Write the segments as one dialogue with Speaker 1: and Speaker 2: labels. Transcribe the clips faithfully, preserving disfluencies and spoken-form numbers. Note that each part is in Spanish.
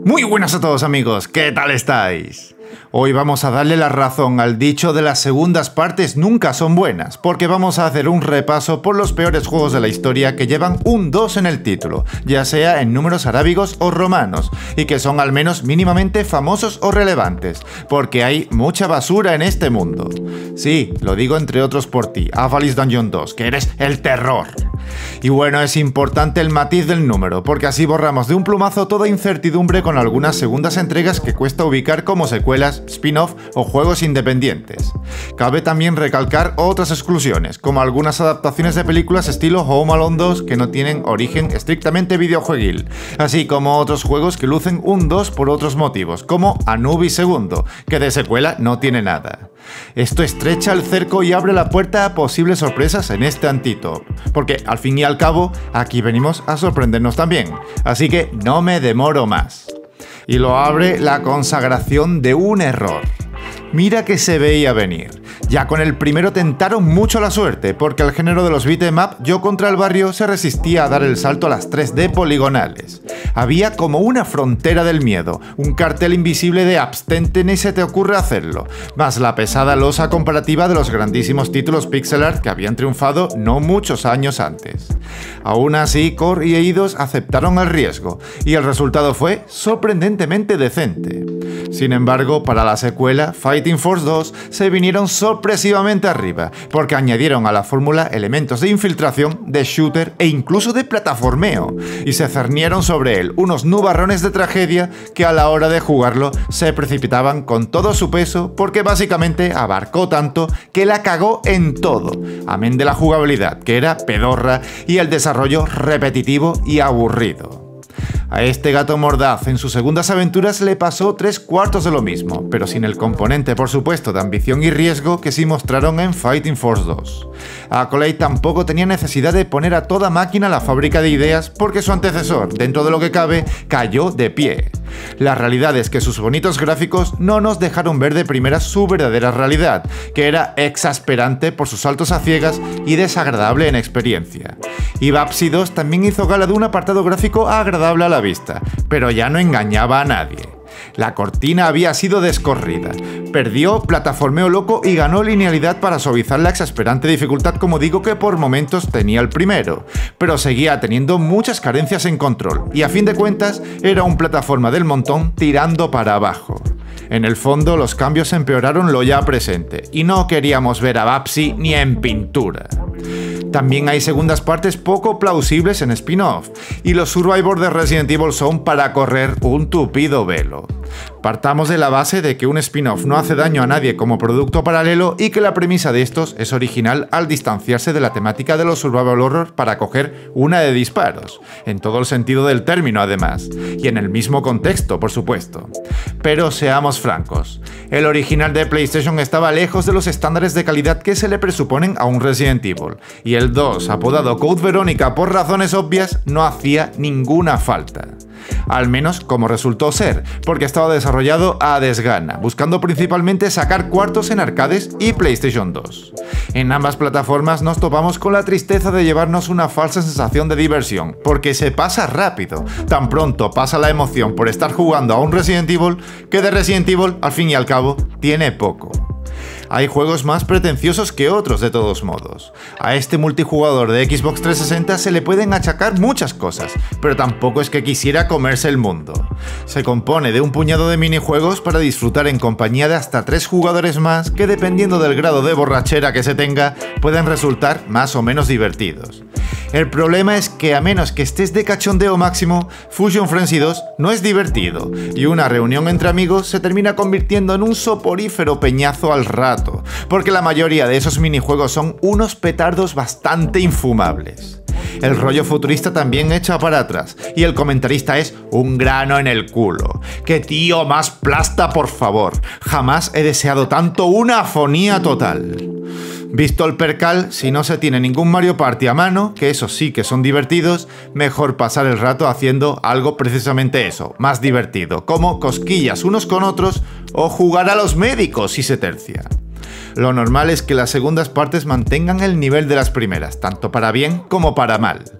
Speaker 1: Muy buenas a todos amigos, ¿qué tal estáis? Hoy vamos a darle la razón al dicho de las segundas partes nunca son buenas, porque vamos a hacer un repaso por los peores juegos de la historia que llevan un dos en el título, ya sea en números arábigos o romanos, y que son al menos mínimamente famosos o relevantes, porque hay mucha basura en este mundo. Sí, lo digo entre otros por ti, Avalis Dungeon dos, que eres el terror. Y bueno, es importante el matiz del número, porque así borramos de un plumazo toda incertidumbre con algunas segundas entregas que cuesta ubicar como secuelas, spin-off o juegos independientes. Cabe también recalcar otras exclusiones, como algunas adaptaciones de películas estilo Home Alone dos que no tienen origen estrictamente videojueguil, así como otros juegos que lucen un dos por otros motivos, como Anubis segundo, que de secuela no tiene nada. Esto estrecha el cerco y abre la puerta a posibles sorpresas en este anti-top, porque al fin y al cabo aquí venimos a sorprendernos también, así que no me demoro más. Y lo abre la consagración de un error. Mira que se veía venir. Ya con el primero tentaron mucho la suerte, porque el género de los beat'em up, Yo contra el barrio, se resistía a dar el salto a las tres D poligonales. Había como una frontera del miedo, un cartel invisible de abstente ni se te ocurre hacerlo, más la pesada losa comparativa de los grandísimos títulos pixel art que habían triunfado no muchos años antes. Aún así, Core y Eidos aceptaron el riesgo, y el resultado fue sorprendentemente decente. Sin embargo, para la secuela, Fighting Force dos, se vinieron sorpresivamente arriba, porque añadieron a la fórmula elementos de infiltración, de shooter e incluso de plataformeo, y se cernieron sobre él unos nubarrones de tragedia que a la hora de jugarlo se precipitaban con todo su peso, porque básicamente abarcó tanto que la cagó en todo, amén de la jugabilidad, que era pedorra, y el desarrollo repetitivo y aburrido. A este gato mordaz en sus segundas aventuras le pasó tres cuartos de lo mismo, pero sin el componente por supuesto de ambición y riesgo que sí mostraron en Fighting Force dos. Accolade tampoco tenía necesidad de poner a toda máquina la fábrica de ideas porque su antecesor, dentro de lo que cabe, cayó de pie. La realidad es que sus bonitos gráficos no nos dejaron ver de primera su verdadera realidad, que era exasperante por sus saltos a ciegas y desagradable en experiencia. Y Babsy dos también hizo gala de un apartado gráfico agradable a la vista, pero ya no engañaba a nadie. La cortina había sido descorrida, perdió plataformeo loco y ganó linealidad para suavizar la exasperante dificultad, como digo, que por momentos tenía el primero, pero seguía teniendo muchas carencias en control, y a fin de cuentas era un plataforma del montón tirando para abajo. En el fondo los cambios empeoraron lo ya presente, y no queríamos ver a Babsy ni en pintura. También hay segundas partes poco plausibles en spin-off, y los Survivor de Resident Evil son para correr un tupido velo. Partamos de la base de que un spin-off no hace daño a nadie como producto paralelo y que la premisa de estos es original al distanciarse de la temática de los survival horror para coger una de disparos, en todo el sentido del término además, y en el mismo contexto por supuesto. Pero seamos francos, el original de PlayStation estaba lejos de los estándares de calidad que se le presuponen a un Resident Evil, y el dos, apodado Code Verónica por razones obvias, no hacía ninguna falta. Al menos como resultó ser, porque estaba desarrollado a desgana, buscando principalmente sacar cuartos en arcades y PlayStation dos. En ambas plataformas nos topamos con la tristeza de llevarnos una falsa sensación de diversión, porque se pasa rápido, tan pronto pasa la emoción por estar jugando a un Resident Evil, que de Resident Evil, al fin y al cabo, tiene poco. Hay juegos más pretenciosos que otros de todos modos. A este multijugador de Xbox trescientos sesenta se le pueden achacar muchas cosas, pero tampoco es que quisiera comerse el mundo. Se compone de un puñado de minijuegos para disfrutar en compañía de hasta tres jugadores más que, dependiendo del grado de borrachera que se tenga, pueden resultar más o menos divertidos. El problema es que a menos que estés de cachondeo máximo, Fusion Frenzy dos no es divertido, y una reunión entre amigos se termina convirtiendo en un soporífero peñazo al rato, porque la mayoría de esos minijuegos son unos petardos bastante infumables. El rollo futurista también echa para atrás, y el comentarista es un grano en el culo. ¡Qué tío más plasta, por favor! Jamás he deseado tanto una afonía total. Visto el percal, si no se tiene ningún Mario Party a mano, que esos sí que son divertidos, mejor pasar el rato haciendo algo precisamente eso, más divertido, como cosquillas unos con otros o jugar a los médicos si se tercia. Lo normal es que las segundas partes mantengan el nivel de las primeras, tanto para bien como para mal.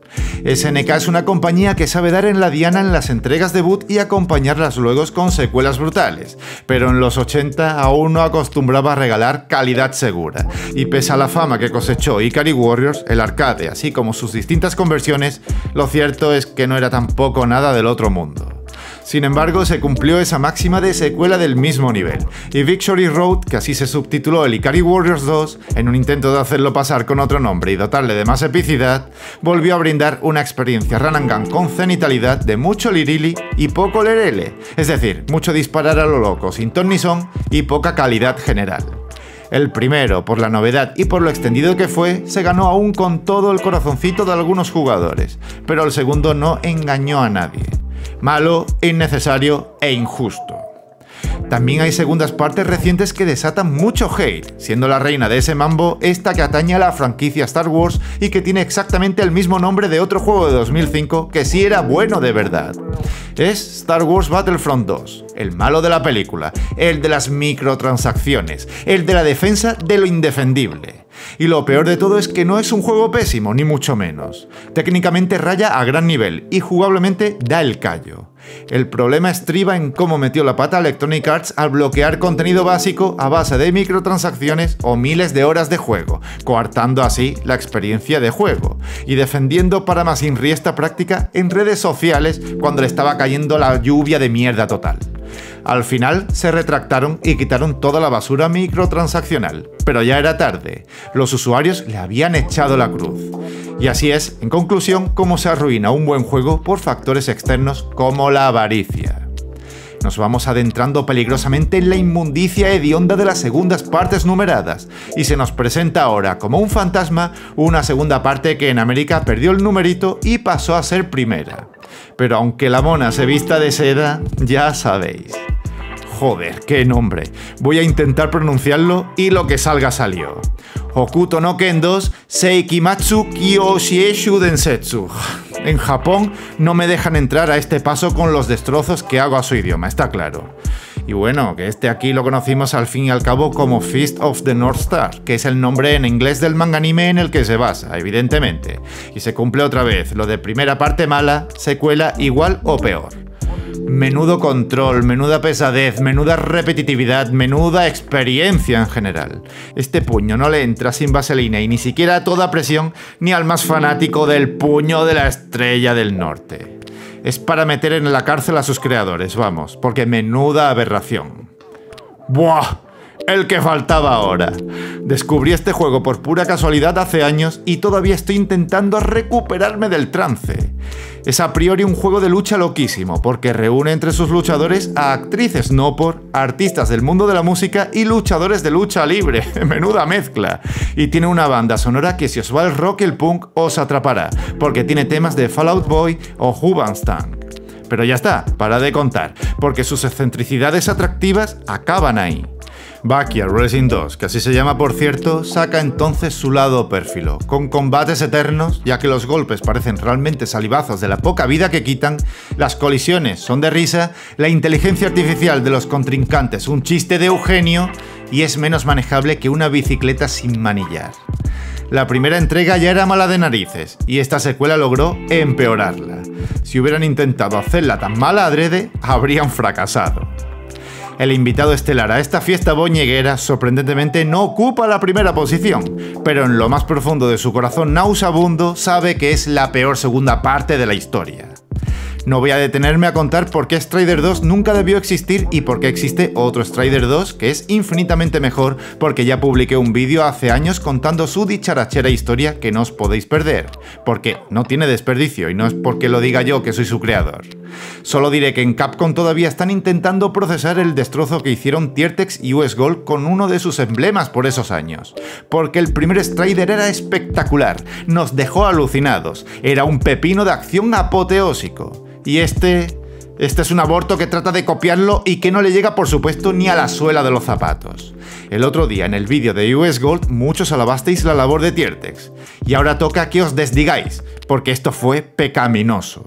Speaker 1: S N K es una compañía que sabe dar en la diana en las entregas debut y acompañarlas luego con secuelas brutales, pero en los ochenta aún no acostumbraba a regalar calidad segura, y pese a la fama que cosechó Ikari Warriors, el arcade, así como sus distintas conversiones, lo cierto es que no era tampoco nada del otro mundo. Sin embargo, se cumplió esa máxima de secuela del mismo nivel, y Victory Road, que así se subtituló el Ikari Warriors dos, en un intento de hacerlo pasar con otro nombre y dotarle de más epicidad, volvió a brindar una experiencia run and gun con cenitalidad de mucho lirili y poco lerele, es decir, mucho disparar a lo loco, sin ton ni son y poca calidad general. El primero, por la novedad y por lo extendido que fue, se ganó aún con todo el corazoncito de algunos jugadores, pero el segundo no engañó a nadie. Malo, innecesario e injusto. También hay segundas partes recientes que desatan mucho hate, siendo la reina de ese mambo esta que atañe a la franquicia Star Wars y que tiene exactamente el mismo nombre de otro juego de dos mil cinco que sí era bueno de verdad. Es Star Wars Battlefront dos, el malo de la película, el de las microtransacciones, el de la defensa de lo indefendible. Y lo peor de todo es que no es un juego pésimo, ni mucho menos. Técnicamente raya a gran nivel y jugablemente da el callo. El problema estriba en cómo metió la pata Electronic Arts al bloquear contenido básico a base de microtransacciones o miles de horas de juego, coartando así la experiencia de juego, y defendiendo para más inriesta práctica en redes sociales cuando le estaba cayendo la lluvia de mierda total. Al final se retractaron y quitaron toda la basura microtransaccional, pero ya era tarde, los usuarios le habían echado la cruz. Y así es, en conclusión, cómo se arruina un buen juego por factores externos como la avaricia. Nos vamos adentrando peligrosamente en la inmundicia hedionda de las segundas partes numeradas, y se nos presenta ahora como un fantasma una segunda parte que en América perdió el numerito y pasó a ser primera. Pero aunque la mona se vista de seda, ya sabéis. Joder, qué nombre. Voy a intentar pronunciarlo y lo que salga salió. Hokuto no Ken dos Seikimatsu Kyoshieshu Densetsu. En Japón no me dejan entrar a este paso con los destrozos que hago a su idioma, está claro. Y bueno, que este aquí lo conocimos al fin y al cabo como Fist of the North Star, que es el nombre en inglés del manga anime en el que se basa, evidentemente. Y se cumple otra vez, lo de primera parte mala, secuela igual o peor. Menudo control, menuda pesadez, menuda repetitividad, menuda experiencia en general. Este puño no le entra sin vaselina y ni siquiera a toda presión ni al más fanático del puño de la estrella del norte. Es para meter en la cárcel a sus creadores, vamos, porque menuda aberración. ¡Buah! El que faltaba ahora. Descubrí este juego por pura casualidad hace años y todavía estoy intentando recuperarme del trance. Es a priori un juego de lucha loquísimo, porque reúne entre sus luchadores a actrices no por, artistas del mundo de la música y luchadores de lucha libre. Menuda mezcla. Y tiene una banda sonora que si os va el rock y el punk os atrapará, porque tiene temas de Fall Out Boy o Hoobastank. Pero ya está, para de contar, porque sus excentricidades atractivas acaban ahí. Backyard Racing dos, que así se llama por cierto, saca entonces su lado pérfilo, con combates eternos, ya que los golpes parecen realmente salivazos de la poca vida que quitan, las colisiones son de risa, la inteligencia artificial de los contrincantes un chiste de Eugenio, y es menos manejable que una bicicleta sin manillar. La primera entrega ya era mala de narices, y esta secuela logró empeorarla. Si hubieran intentado hacerla tan mala adrede, habrían fracasado. El invitado estelar a esta fiesta boñeguera sorprendentemente no ocupa la primera posición, pero en lo más profundo de su corazón nauseabundo sabe que es la peor segunda parte de la historia. No voy a detenerme a contar por qué Strider dos nunca debió existir y por qué existe otro Strider dos que es infinitamente mejor, porque ya publiqué un vídeo hace años contando su dicharachera historia que no os podéis perder, porque no tiene desperdicio y no es porque lo diga yo que soy su creador. Solo diré que en Capcom todavía están intentando procesar el destrozo que hicieron Tiertex y U S Gold con uno de sus emblemas por esos años, porque el primer Strider era espectacular, nos dejó alucinados, era un pepino de acción apoteósico. Y este... Este es un aborto que trata de copiarlo y que no le llega por supuesto ni a la suela de los zapatos. El otro día en el vídeo de U S Gold muchos alabasteis la labor de Tiertex. Y ahora toca que os desdigáis, porque esto fue pecaminoso.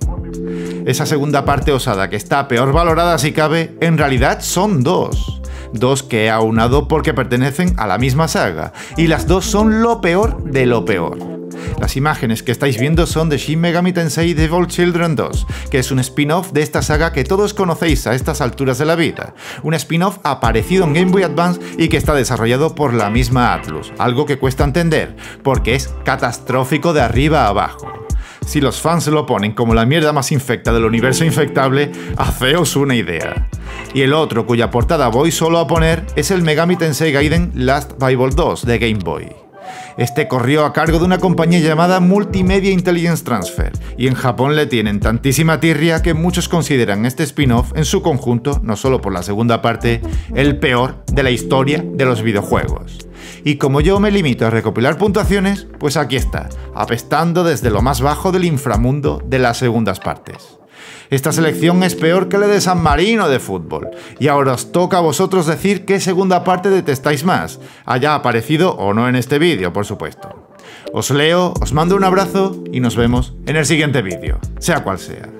Speaker 1: Esa segunda parte osada que está peor valorada si cabe, en realidad son dos. Dos que he aunado porque pertenecen a la misma saga, y las dos son lo peor de lo peor. Las imágenes que estáis viendo son de Shin Megami Tensei Devil Children dos, que es un spin-off de esta saga que todos conocéis a estas alturas de la vida. Un spin-off aparecido en Game Boy Advance y que está desarrollado por la misma Atlus, algo que cuesta entender, porque es catastrófico de arriba a abajo. Si los fans lo ponen como la mierda más infecta del universo infectable, haceos una idea. Y el otro cuya portada voy solo a poner es el Megami Tensei Gaiden Last Bible dos de Game Boy. Este corrió a cargo de una compañía llamada Multimedia Intelligence Transfer, y en Japón le tienen tantísima tirria que muchos consideran este spin-off en su conjunto, no solo por la segunda parte, el peor de la historia de los videojuegos. Y como yo me limito a recopilar puntuaciones, pues aquí está, apestando desde lo más bajo del inframundo de las segundas partes. Esta selección es peor que la de San Marino de fútbol, y ahora os toca a vosotros decir qué segunda parte detestáis más, haya aparecido o no en este vídeo, por supuesto. Os leo, os mando un abrazo y nos vemos en el siguiente vídeo, sea cual sea.